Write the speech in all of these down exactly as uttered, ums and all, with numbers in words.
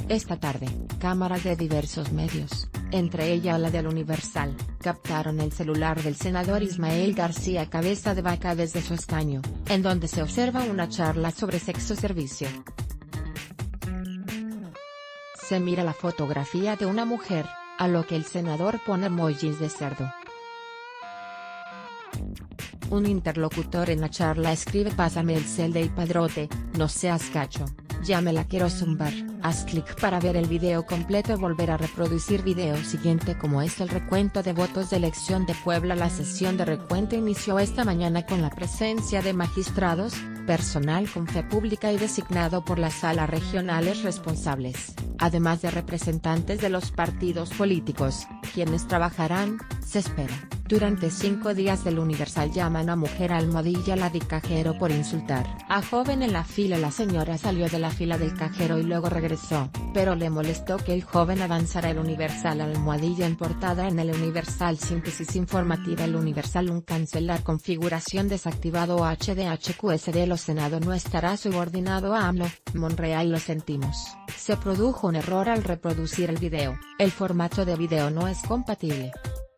Esta tarde, cámaras de diversos medios, entre ellas la del Universal, captaron el celular del senador Ismael García Cabeza de Vaca desde su escaño, en donde se observa una charla sobre sexo servicio. Se mira la fotografía de una mujer, a lo que el senador pone emojis de cerdo. Un interlocutor en la charla escribe: pásame el cel de padrote, no seas cacho, ya me la quiero zumbar. Haz clic para ver el video completo. Volver a reproducir video siguiente. Como es el recuento de votos de elección de Puebla. La sesión de recuento inició esta mañana con la presencia de magistrados, personal con fe pública y designado por las salas regionales responsables, además de representantes de los partidos políticos, quienes trabajarán, se espera, durante cinco días. Del Universal llaman a mujer almohadilla la de cajero por insultar a joven en la fila. La señora salió de la fila del cajero y luego regresó, pero le molestó que el joven avanzara. El Universal almohadilla en portada. En el Universal síntesis informativa. El Universal un cancelar configuración desactivado H D H Q S D. Lo Senado no estará subordinado a AMLO, Monreal. Lo sentimos, se produjo un error al reproducir el video, el formato de video no es compatible.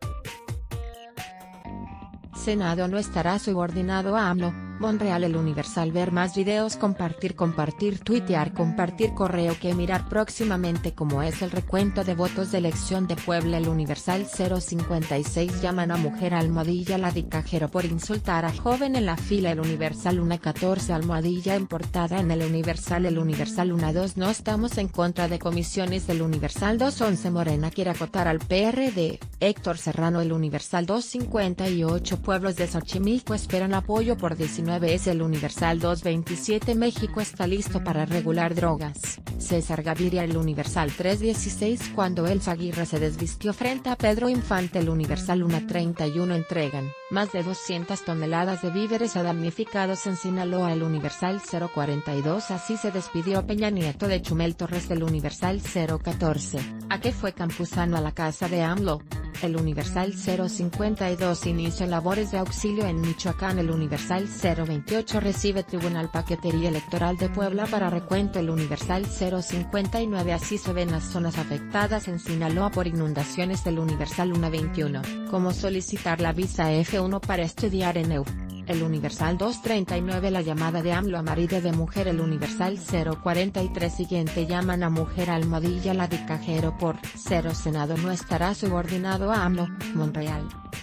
Senado no estará subordinado a AMLO, Monreal. El Universal ver más videos, compartir compartir tuitear compartir correo que mirar próximamente. Como es el recuento de votos de elección de Puebla. El Universal cero cincuenta y seis llaman a mujer almohadilla la de cajero por insultar a joven en la fila. El Universal uno catorce almohadilla en portada. En el Universal. El Universal uno dos no estamos en contra de comisiones. El Universal dos once Morena quiere acotar al P R D, Héctor Serrano. El Universal dos cincuenta y ocho pueblos de Xochimilco esperan apoyo por diecinueve. Es el Universal dos veintisiete México está listo para regular drogas, César Gaviria. El Universal tres dieciséis cuando Elsa Aguirre se desvistió frente a Pedro Infante. El Universal uno treinta y uno entregan más de doscientas toneladas de víveres a damnificados en Sinaloa. El Universal cero cuarenta y dos así se despidió Peña Nieto de Chumel Torres. El Universal cero catorce, ¿a qué fue Campuzano a la casa de AMLO? El Universal cero cincuenta y dos inicia labores de auxilio en Michoacán. El Universal cero veintiocho recibe Tribunal Paquetería Electoral de Puebla para recuento. El Universal cero cincuenta y nueve así se ven las zonas afectadas en Sinaloa por inundaciones. El Universal uno veintiuno, cómo solicitar la visa F uno para estudiar en E U. El Universal dos treinta y nueve la llamada de AMLO a marido de mujer. El Universal cero cuarenta y tres siguiente llaman a mujer almohadilla la de cajero por cero. Senado no estará subordinado a AMLO, Monreal.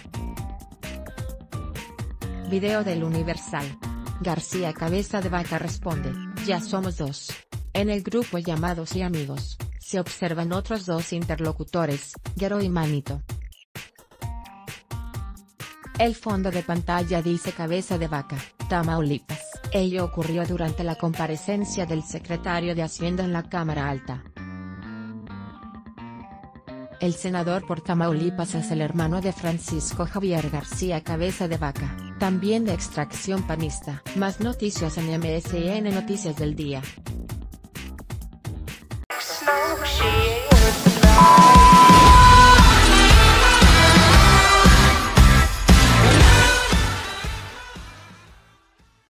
Video del Universal. García Cabeza de Vaca responde: ya somos dos. En el grupo llamados y amigos, se observan otros dos interlocutores, Guero y Manito. El fondo de pantalla dice Cabeza de Vaca, Tamaulipas. Ello ocurrió durante la comparecencia del secretario de Hacienda en la Cámara Alta. El senador por Tamaulipas es el hermano de Francisco Javier García Cabeza de Vaca, también de extracción panista. Más noticias en M S N Noticias del Día.